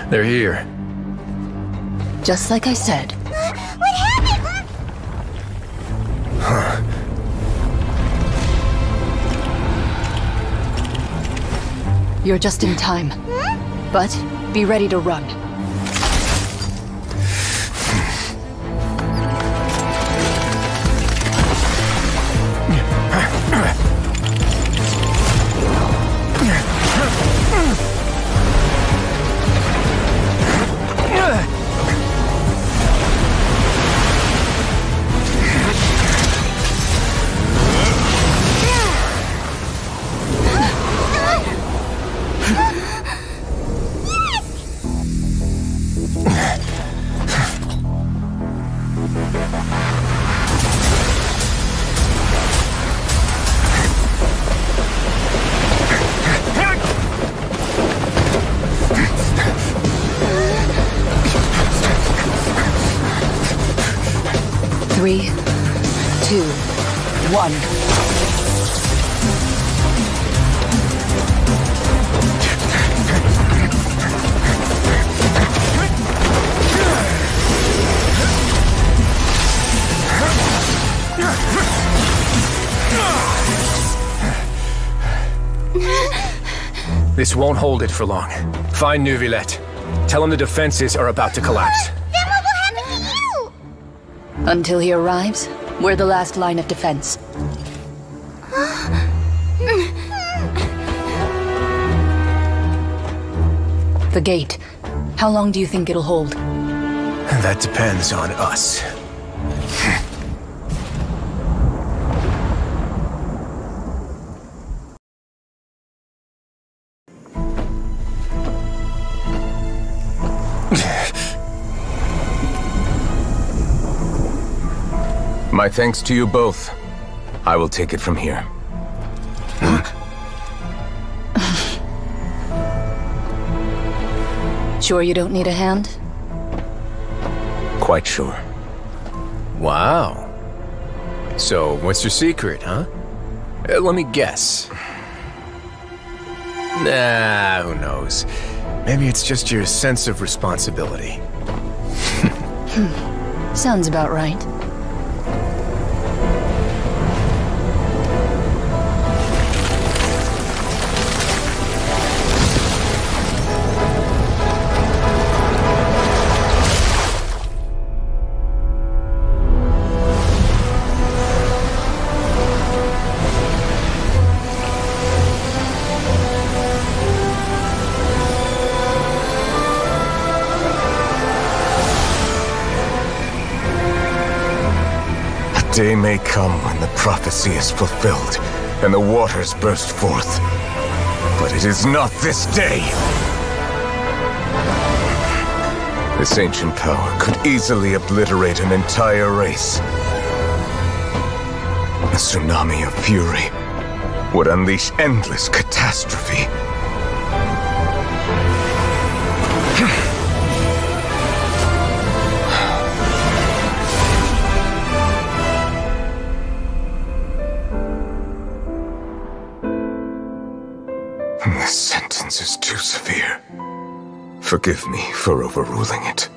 They're here. Just like I said. What happened? Huh. You're just in time. But be ready to run. Three, 2, 1. This won't hold it for long. Find neuvillete. Tell him the defenses are about to collapse. Then what will happen to you? Until he arrives, we're the last line of defense. The gate. How long do you think it'll hold? That depends on us. My thanks to you both. I will take it from here. Sure you don't need a hand? Quite sure. Wow. So, what's your secret, huh? Let me guess. Nah, who knows? Maybe it's just your sense of responsibility. Sounds about right. Day may come when the prophecy is fulfilled and the waters burst forth. But it is not this day. This ancient power could easily obliterate an entire race. A tsunami of fury would unleash endless catastrophe. This sentence is too severe. Forgive me for overruling it.